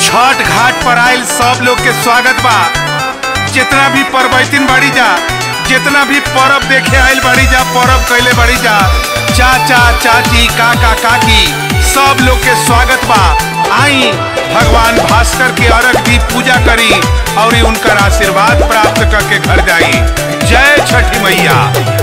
छठ घाट पर आयल सब लोग के स्वागत बा। जितना भी परबैतिन बड़ी जा, जितना भी परब देखे आयल बड़ी जा, परब कैले बड़ी जा, चाचा चाची काका काकी सब लोग के स्वागत बा। आई भगवान भास्कर के अर्घ दी, पूजा करी और उनकर आशीर्वाद प्राप्त करके घर जाई। जय छठी मैया।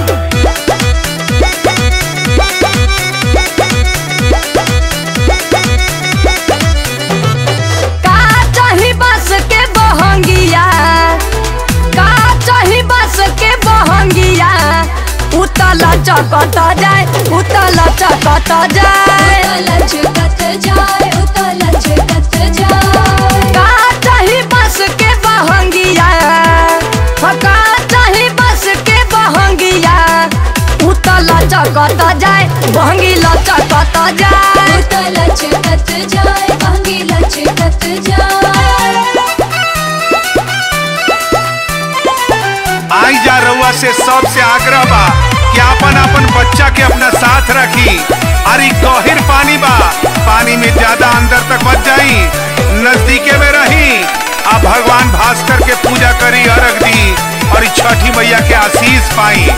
उतला चकत जाए, उतला चकत जाए, लचकत जाए, उतला चकत जाए। का चाही बस के बहंगिया, का चाही बस के बहंगिया, उतला चकत जाए, बहंगी लचकत जाए, उतला चकत जाए, बहंगी लचकत जाए। आई जा रउआ से सबसे आग्रह बा कि अपन अपन बच्चा के अपना साथ रखी। अरे गहिर पानी बा, पानी में ज्यादा अंदर तक मत जाई, नजदीके में रही। अब भगवान भास्कर के पूजा करी, अर्घ दी और छठी मैया के आशीष पाई।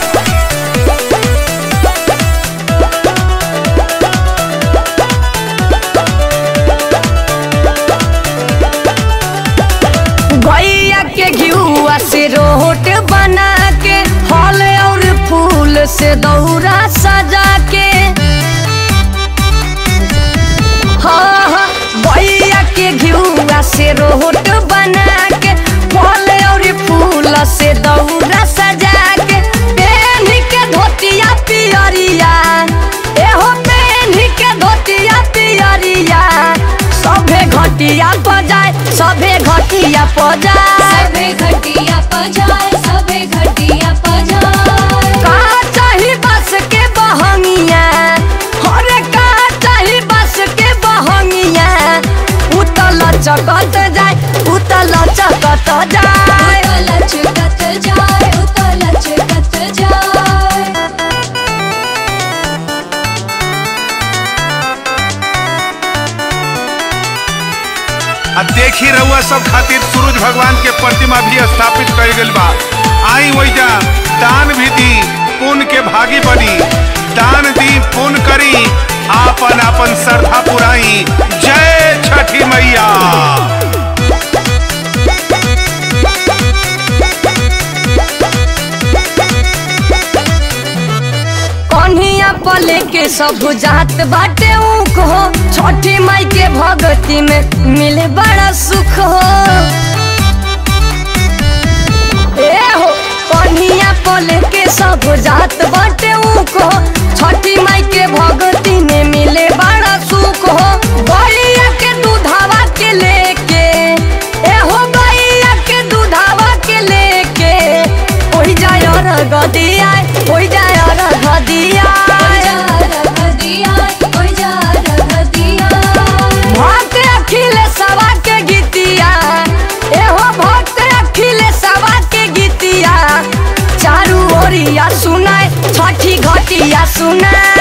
गैया के घिउआ से रोट बना के, फल और फूल से दौरा सजा के, हाँ गैया के घिउआ से रोट बना के, फल और फूल से दौरा सजा के, पेन्ही के धोतिया पियरिया, एहो पेन्ही के धोतिया पियरिया, सभे घटिया बजाए, सभे घटिया बजाए, सभे घटिया बजाए, सभे घटिया बजाए। का चाही बस के बहंगिया, हरे का चाही बस के बहंगिया, उतला चकत जाए, उतला चकत जाए, उतला चकत जाए, उतला चकत जाए। अब देखी रहुआ सब खातिर सूरज भगवान के प्रतिमा भी स्थापित कर गइल बा। आई वैजा दान भी दी, पुण्य के भागी बनी। दान दी, पुण्य करी, आपन आपन श्रद्धा पुराई। जय छठी मैया। कन्हिया पले के सब जात बाटे ऊख हो, छठी माई के भगती में मिले बड़ा सुख हो। ए हो कन्हिया पले के सब जात बाटे ऊख हो, छठी माई के भगती में मिले बड़ा सुख हो। गैया के दूधावा के लेके, ए हो गैया के दूधावा के लेके, ओही जाय अर्घ दिया, ओही जाय अर्घ दिया, भक्त अखिलेशवा के गीतिया, एहो भक्त अखिलेशवा के गीतिया, चारू ओरिया सुनाए, छठी घटिया सुनाए।